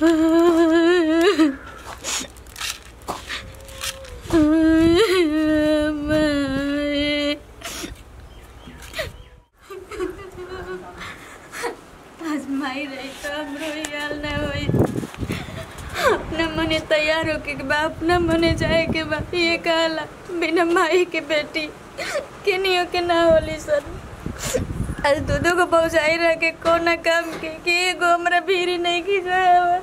आज माई रही तो हमरो याल ना होई। अपना मने तैयार होके के बा अपना मने जाए के बा ये कहला बिना माई के बेटी केनियो के ना होली सन। आज दूधो को पहुँचाई रह के कोना काम के एगो हमरा भीरी नहीं की जाए।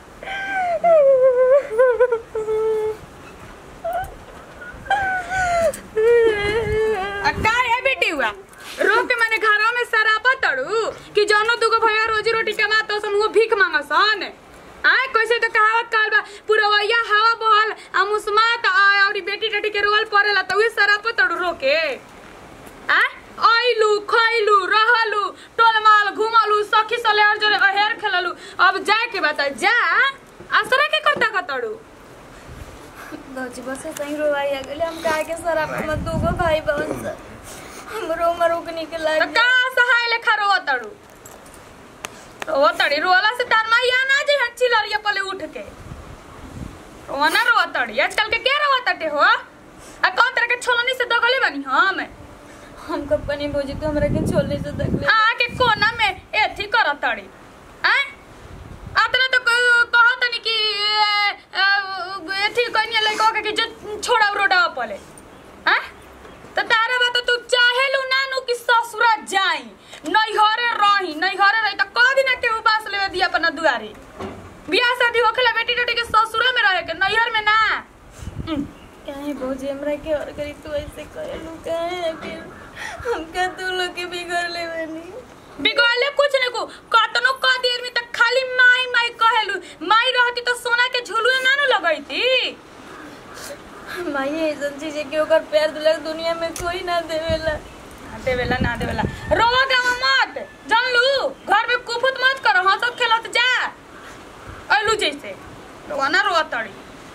का है बेटी हुआ रो के मैंने घरों में सरापा तड़ू कि जनो दुगो भैया रोजी रोटी कमातो सन वो भीख मांगसन। आए कैसे तो कहावत कहल बा पुरवैया हवा बहल आ मुस्मात और बेटी टटी के रोल पड़ेला तो वे सरापा तड़ू रो के। आ आइलू खइलू रहलू टोलमाल घुमलू सखी सलेहर जोरे अहेर खेललू अब जाए के बता जा आसरा के करता कतड़ू। भौजी बस सही रोवाई आ गेले हम काहे के सराप में दूगो भाई बहन से हमरो मरो के निकल तो का सहाय लेखा रोतड़ू रोतड़ी रोला से तार माया ना जे हंची लरिया पले उठ के रोना रोतड़ी आजकल के क्या रोतटे हो आ कौन तरह के छोलनी से दगले बनी हम कंपनी भौजी तो हमरा के छोलनी से दगले आ के कोना में एथी करतड़ी आ आतने तो कहत नहीं कि एथी कनिया लइका के जो छोड़ा रोडा पले हैं त तारा बात तू चाहेलू नानू कि ससुरा जाई नैहरे रही त कह दिन के उबास लेवे दिया अपना दुआरे बियाह शादी होखेला बेटी टटी के ससुरा में रहे के नैहर में ना। काहे भौजी हमरा के और करी तू ऐसे कहलू काहे फिर हम का तू लोग के बिगड़ ले बनी बिगड़ले कुछ नहीं को कतनो क देर में त खाली माई माई कहलू माई रहती तो सोना के झुलुआ नानू लगईती। माई ऐसन चीज है कि ओकर पैर दुलक दुनिया में कोई ना देवेला ना देवेला रोवा गावा मत जानलू घर में कुफुत मत करो हंसत खेलत जा अलू जैसे रोवा ना रोवा तड़ी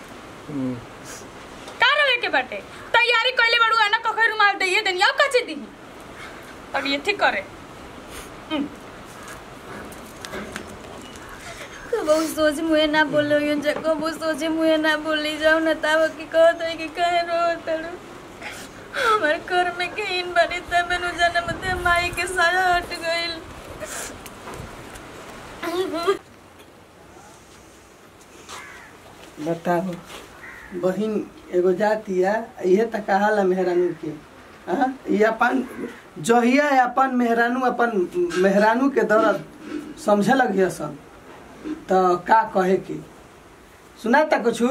का रोवे के बाटे तैयारी कइले बड़ू ना कखै रुमाल दइए देनी अब कचे दी तड़ी एथी करे। कबो सोच मुए ना बोलो यो कबो सोचे मुए ना बोली जाओ ना ताव की कहत है कि कहे रो तड़ू हमार घर में कहीं बनी त मैंने जाना मत माई के साया हट गइल। बताओ बहिन एगो जाती है ये त कहाला मेहरानू के हां ये अपन जहिया अपन मेहरानू के दर्द समझे लगिया सब तो का कहे के सुना था कुछ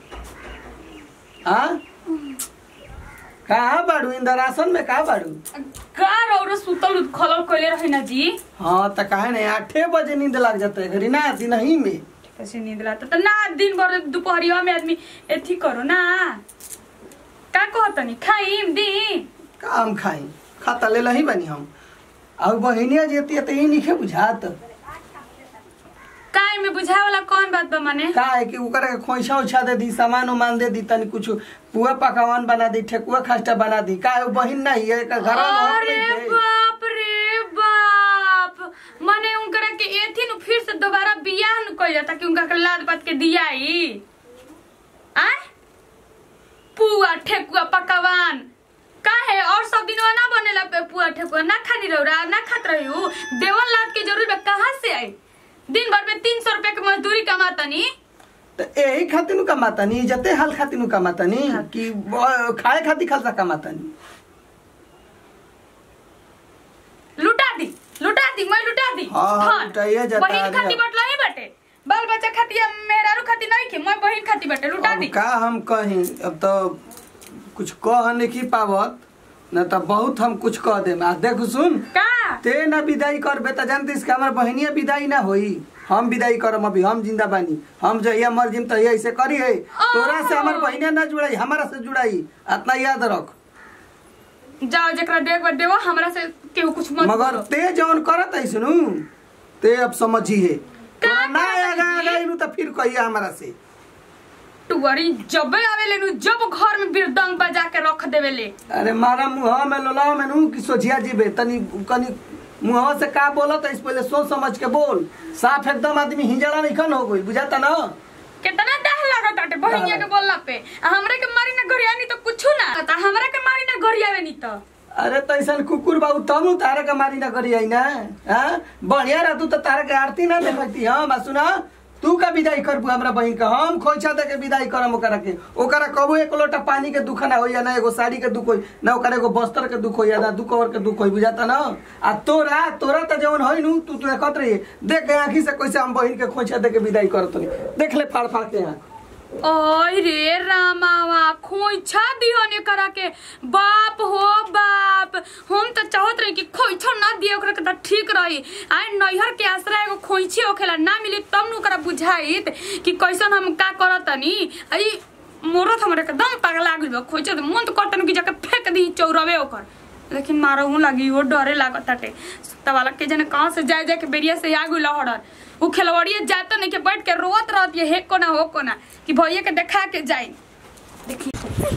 हाँ कहाँ बाड़ू इंदरासन में कहाँ बाड़ू का रौरा सुतल खलल कइले रही ना जी। हाँ तो काहे नहीं 8 बजे नींद लग जाता है घड़ी ना दिन ही में कैसे नींद लाता तो ना दिन भर दोपहरिया में आदमी एथी करो ना का कहतनी खाइम दी का हम खाई खाता ले लही बनी हम और बहिनिया जेती तो ही नहीं बुझात काय में बुझाए वाला कौन बात बा माने का है कि ओकरा के खोइछा उछा दे दी सामान उमान दे दी तनी कुछ पुआ पकवान बना दी ठेकुआ खास्टा बना दी का है बहिन नहीं है का घर में अरे बाप रे बाप माने उनकरा के एथी नु फिर से दोबारा बियाह न कइल जाता कि उनका के लाद बात के दियाई आ पुआ ठेकुआ पकवान का है और सब दिन ना बनेला पुआ ठेकुआ ना खानी रौरा ना खात रही हूं देवन लाद के जरूर कहां से आई दिन भर में 300 रुपए की मजदूरी कमाता नी तो यही खातिर कमाता नी जते हाल खातिर कमाता नी कि खाए खातिर खालसा कमाता नी लुटा दी मैं लुटा दी हां लुटाइए जाता बहिन खाती बटला ही बटे बाल बच्चा खाती मेरा रू खाती नहीं के मैं बहिन खाती बटे लुटा दी का हम कहीं अब तो कुछ कह नहीं की पावत न तो बहुत हम कुछ कह दे देख सुन का ते ना विदाई करबे त जानतीस कि हमर बहनिया विदाई ना होई हम विदाई करम अभी हम जिंदा बानी हम जहिया मर जिम तहिया ऐसे करी है तोरा से हमर बहनिया ना जुड़ाई हमारा से जुड़ाई इतना याद रख जाओ जकरा देख देवो हमरा से केहू कुछ मत मगर ते जौन करत है सुनु ते अब समझी है तोरा ना आगा इनु त फिर कहिया हमरा से टुवरी जब आवेले नु जब घर में बिरदंग बजा के रख देवेले अरे मारा मुंह में लोलाव में नु कि सोचिया जीबे तनी कनी मुहवा से का बोलत है पहले सोच समझ के बोल। साफ एकदम आदमी हिंजड़ा नहीं खन हो गई, बुझाता ना? कितना डर लागत आटे बहिनिया के बोलला पे। हमरे के मारी ना गरिया नहीं तो कुछ ना त हमरा के मारी ना गरियावे नहीं तो। अरे तैसन कुकुर बाबू तब तारा के मारी ना करी आई ना। हां बढ़िया रह तू तो तारा के आरती ना देखती। हां बा सुना तू का विदाई करबू हमरा बहन का, हम खोइछा दे के विदाई करम ओकरा के। ओकरा कबो एक लोटा पानी के दुख ना होई ना एगो साड़ी के दुख होई ना ओकरा एगो बस्तर के दुख होई ना दुख और के दुख होई, बुझाता ना? आ तोरा त जवन होई नु तू देखत रही देख के आंखी से कैसे हम बहन के खोइछा दे के विदाई करत नहीं। देख ले फाड़ फाड़ के आंख। ओय रे रामावा खोइछा दिहने करा के। बाप हो बाप, हम तो चाहत रही कि खोइछा ना दिए ओकरा के त ठीक रही। आइ नैहर के आश्रय एगो खोइछी होखेला ना मिली तब न ओकरा बुझाइत कि कैसन हम का करतनी। आई मोरत हमरे के दम पगला गेल बा। खोइछा त मन त करतन कि जाके फेंक दी चौरवे ओकर, लेकिन मारहु लागी वो डरे लागत ताटे। सुत्ता वाला के जने कहां से जाए जाके बेरिया से आगु लहड़र। उ खेलवड़िए जातो नहीं के बैठ के रोत रहत ये हे कोना हो कोना कि भैया के देखा के जाई। देखी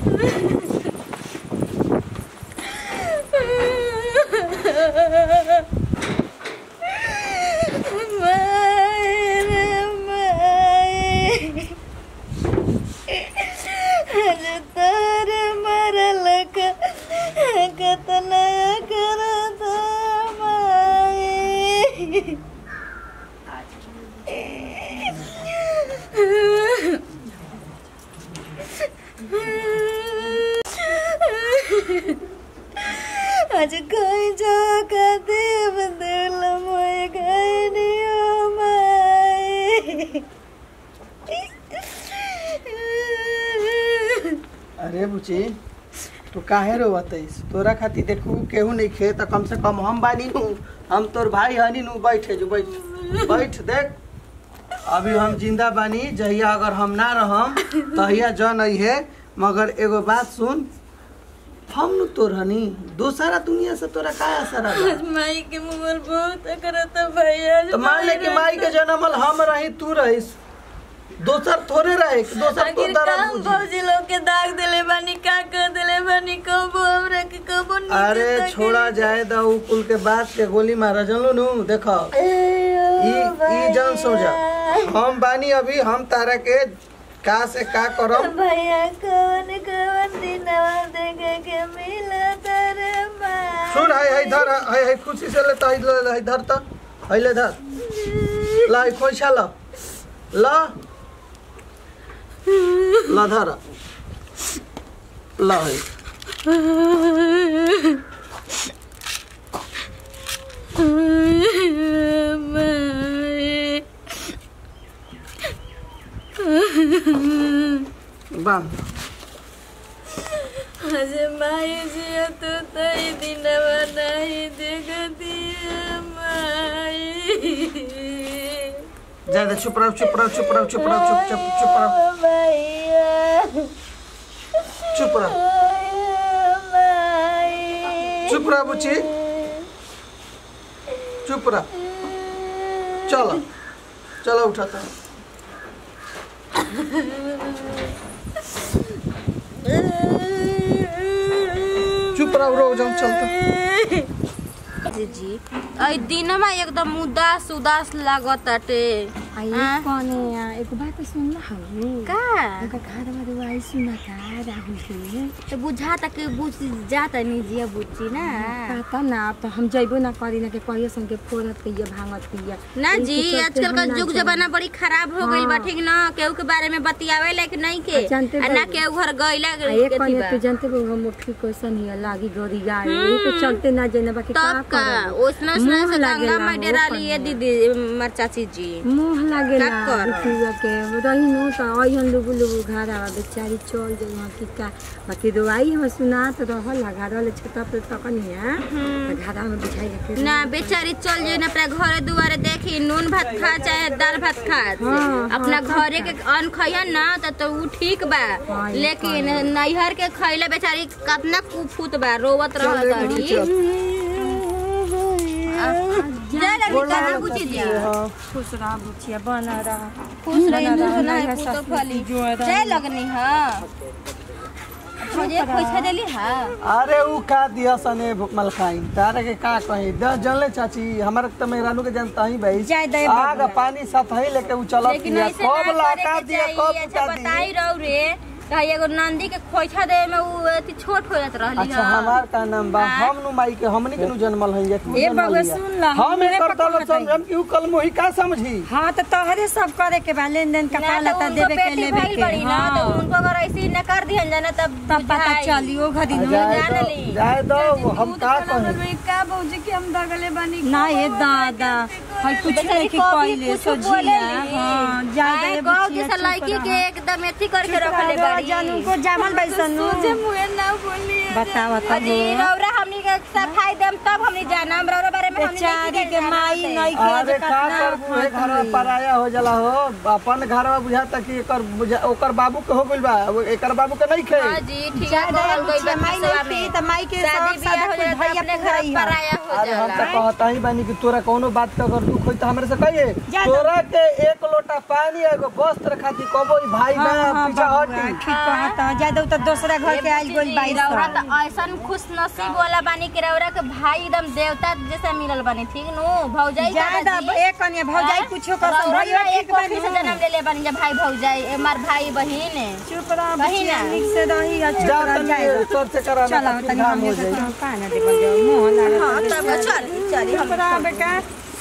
आज कोई जाका देव दिल मोय गनियो माई। अरे बुची तू काहे रोवतइस? तोरा खातिर देखू केहू नहीं खे त कम से कम हम बानी नु, हम तोर भाई हनी नु। बैठे जो बैठ बैठ देख अभी हम जिंदा बानी। जहिया अगर हम ना रहम तहिया जन है। मगर एगो बात सुन, हम नु तोर हनी दूसरा दुनिया से तोरा का असर है? आज माई के मोबाइल बहुत करत भैया। तो मान ले कि माई के जन्मल हम रही तू रहीस, दोसर थोड़े रहे दोसर तो दर्द बुझी। भौजी लोग के दाग देले बानी का कर देले बानी कबो हमरा के कबो नहीं। अरे छोड़ा जाए दा उ कुल के बात के गोली मारा जनलो नु। देखो ई जान सो जा हम बानी अभी हम तारा के का से का करम। भैया कौन कौन दिनवा देखे के मिला तारे माँ। सुन है धर है खुशी से लेता है धर त है ले धर ला खोइछा ला ला ला धर ला है बांध। आज माई जी तो तई दिनवा नहीं देखती माई। ज्यादा चुप रहो चुप रहो चुप रहो चुप रहो चुप चुप चुप रहो भैया चुप रहो चुप रहो बुची चुप रहो। चलो चलो उठाता चुप रहो रो जाओ चलता। जी आई दिनमा एकदम उदास उदास लागताटे। आई कोने एक बात सुनला हनु का ओका घर में आई सुना का राहुल के तो बुझाता कि बुझ जाता नहीं जिया बुझी ना पता ना। तो हम जइबो ना करी ना के कहिए सन के फोरत के ये भांगत के ना जी। आजकल का युग जमाना बड़ी खराब हो गइल बा ठीक ना। केहू के बारे में बतियावे लायक नहीं के ना केहू घर गइला ये कोने तू जानते हो हम उठी कैसन ही लागी गोरिया ये तो चलते ना जेना बाकी तब का ओसना ओसना से गंगा में डेरा लिए दीदी मर चाची जी मुंह लागेला रुकिया के रही नु त आइहन लुबु लुबु घर आवा बेचारी चल जाई वहां की का बाकी दवाई हम सुना तो रहल लगा रहल छता पे तकनिया घरा में बिछाई के ना बेचारी चल जाई ना अपना घरे दुआरे देखी नून भात खा चाहे दाल भात खा अपना घरे के अन्न खइया ना तो उ ठीक बा। लेकिन नैहर के खइले बेचारी कितना कुफुत बा रोवत रहत अड़ी। खुश रहा बुचिया बना रहा खुश रही तो फली जय लगनी है भौजी पैसा देली हां अरे उ का दिया सने मलखाई तारे के का कही 10 जनले चाची हमारे त मेहरानू के जानता ही भाई आग पानी साथ ही लेके उ चलत दिया कब लाका दिया कब अच्छा बताई रहू रे कहीं एगो नंदी के खोइछा दे में उ अति छोट हो जात रहली अच्छा हमार का नाम बा हम नु माई के हमनी के नु जन्मल हई ए बबुआ सुन ला हम एकर दल समझम कि उ कल मोही का समझी हां तो तोहरे सब करे के बा लेन देन कपड़ा लता देवे के लेवे के ना तो उनको अगर ऐसे न कर दिहन जाना तब पता चली ओ घड़ी नु जान ली जाए दो हम का कहे का भौजी के हम दगले बानी ना ये दादा हई कुछ नहीं के कहले सोझिया हां जाए दे गांव के लड़की के एकदम एथी करके रखले बाड़ी जानू को जामल बैसनु मुझे मुंह ना बोली बताओ अजी रौरा हमनी के सफाई देम तब हमनी जानम रौरा बारे में हमनी बेचारी के माई नहीं अरे का करबू ए घर पराया हो जाला हो अपन घरवा बुझाता कि ओकर बाबू के हो गइल बा एकर बाबू के नहीं खे जी ठीक है बोल गइल बा माई नहीं त माई के शादी बियाह हो जाता अपने घर पराया हो अरे हम जाला तो कहता ही बानी कि तोरा कोनो बात का अगर दुख होई त हमरे से कहिए तोरा के एक लोटा पानी एगो वस्त्र खाती कबो भाई ना पीछा हटी ठीक कहता जादू तो दूसरा घर के आइल गोल बाई रौरा त ऐसन खुश नसीब वाला बानी कि रौरा के भाई एकदम देवता जैसा मिलल बानी ठीक नु भौजाई ज्यादा एक कन्या भौजाई कुछो कर भैया एक कोठी से जन्म ले ले बानी जब भाई भौजाई हमार भाई बहिन चुप रह बहिन ठीक से रही चुप जा रह जाए तनी सर से करा चलो तनी हम का ना देखो जो मोह लागल हां तब चल चल हम बेटा